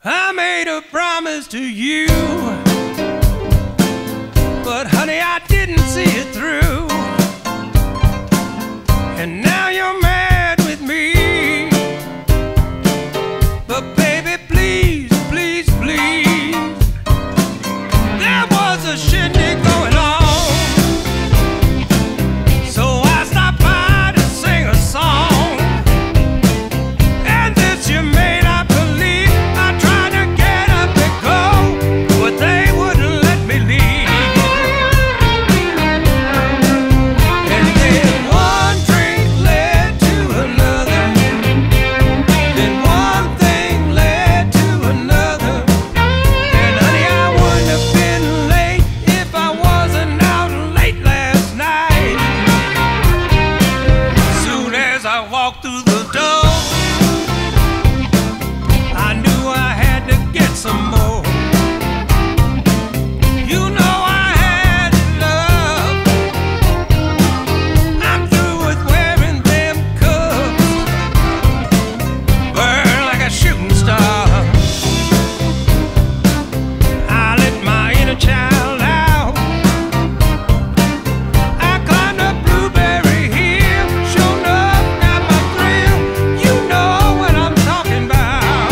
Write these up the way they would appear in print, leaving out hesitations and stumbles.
I made a promise to you, but honey, I didn't see it through. And now you're mad with me. But baby, please, please, please, there was a shindig going on, so I stopped by to sing a song. And this you may not believe, I tried to get up and go, but they wouldn't let me leave. And then one drink led to another, then one thing led to another. And honey, I wouldn't have been late if I wasn't out late last night. Soon as I walked through the door, I knew I had to get some more. You know I had love. I'm through with wearing them cuffs. Burn like a shooting star. I let my inner child out. I climbed up Blueberry Hill. Sure enough, got my thrill. You know what I'm talking about.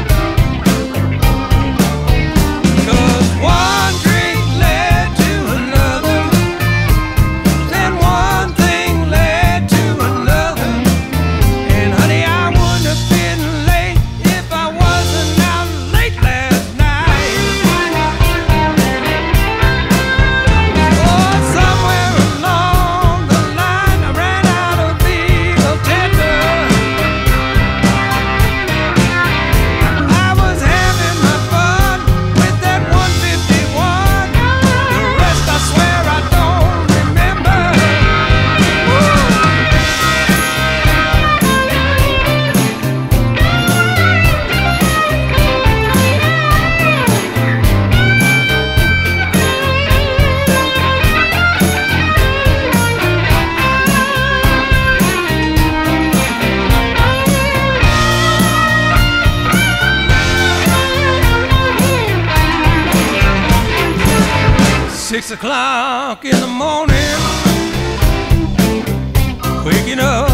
'Cause one drink led to another, then one thing led to another. And honey, I wouldn't have been late if I wasn't out late last night. Oh, somewhere along the line, I ran out of legal tender. I was having my fun with that 151. The rest I swear I don't remember. Six o'clock in the morning, waking up